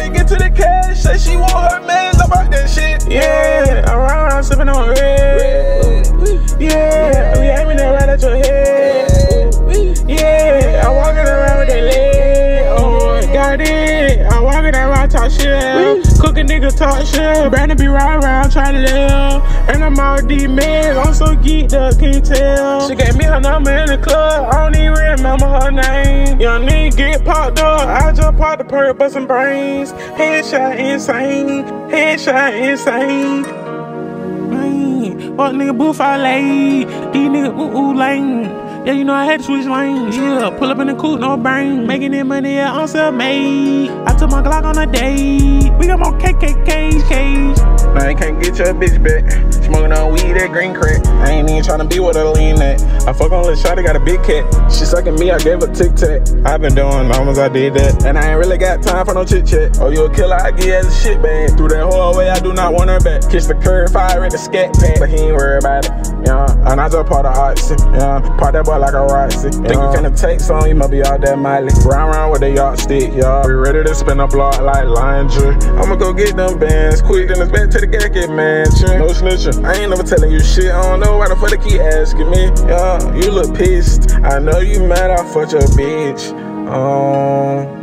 bitch get to the cash. Say she want her mans about that shit. Yeah, I'm around sipping on red. Yeah, we aiming that right at your head. Yeah, I'm walking around with that leg. Oh, got it. I'm walking around talk shit. Cooking niggas talk shit. Brandon be riding around trying to live. And I'm all these men. I'm so geeked up, can't tell. She gave me her number in the club. I don't even remember her name. Young nigga get popped up. I just popped the perk, bustin' brains. Headshot insane. Headshot insane. Man, fuck nigga booth I lay. These niggas ooh lane. Yeah, you know I had to switch lanes. Yeah, pull up in the coupe, no brain. Making that money, yeah, I'm self-made. I took my Glock on a date. We got more cage. Now I can't get your bitch back. Smoking on weed, that green crack. I ain't even tryna be with her lean at. I fuck on little shawty, got a big cat. She sucking me, I gave her Tic Tac. I been doing numbers, I did that. And I ain't really got time for no chit chat. Oh, you a killer, I give you as a shit bag. Through that whole way, I do not want her back. Kiss the curve, fire at the scat pack. But he ain't worried about it. Yeah, and I just part of artsy. Yeah, part that boy like a roxy. Think you finna take some, you must be out that miley. Round with a yardstick, y'all. We ready to spin a block like lion jury. I'ma go get them bands quick, then it's back to the get mansion. No snitching. I ain't never telling you shit. I don't know why the fuck they keep asking me. Yeah, you look pissed. I know you mad I fucked your bitch.